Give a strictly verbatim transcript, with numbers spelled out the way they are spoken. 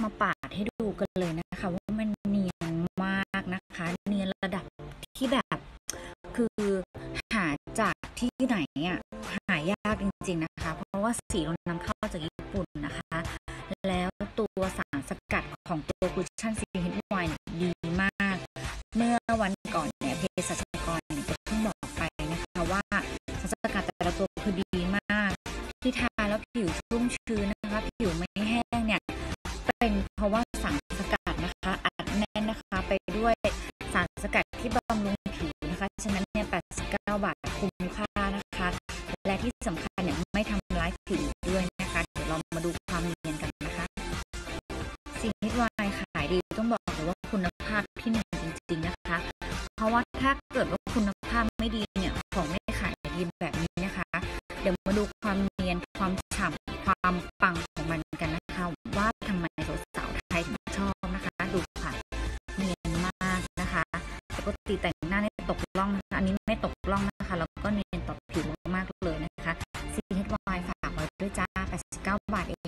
มาปาดให้ดูกันเลยนะคะว่ามันเนียนมากนะคะเนียนระดับที่แบบคือหาจากที่ไหนอ่ะหายากจริงๆนะคะเพราะว่าสีเรานำเข้าจากญี่ปุ่นนะคะแล้วตัวสารสกัดของตัวคุชชั่นซีเฮดไวน์ดีมากเมื่อวันก่อนเนี่ยเภสัชกรเนี่ยก็เพิ่งบอกไปนะคะว่าสารสกัดแต่ละตัวคือดีมากที่ทาแล้วผิวชุ่มชื้นนะคะผิวไม่แห้งเนี่ยเป็นเพราะว่าสารสกัดนะคะอัดแน่นนะคะไปด้วยสารสกัดที่บำรุงผิวนะคะฉะนั้นเนี่ยแปดสิบเก้าบาทคุ้มค่านะคะและที่สำคัญเนี่ยไม่ทำร้ายผิวด้วยนะคะเดี๋ยวเรามาดูความเนียนกันนะคะซีเฮดไวน์ขายดีต้องบอกเลยว่าคุณภาพที่หนึ่งจริงๆนะคะเพราะว่าถ้าเกิดว่าคุณภาพไม่ดีเนี่ยของไม่ขายดีแบบนี้นะคะเดี๋ยวมาดูความเนียนความฉ่ำความปังของมันกันนะคะว่าทำไมสาวๆไทยถึงชอบนะคะดูค่ะเนียนมากนะคะปกติแต่งหน้าเนี่ยตกล่องนะคะอันนี้ไม่ตกล่องนะคะแล้วก็เนียนต่อผิวมากๆเลยนะคะซีเฮดไวน์ฝากไว้ด้วยจ้าแปดสิบเก้าบาท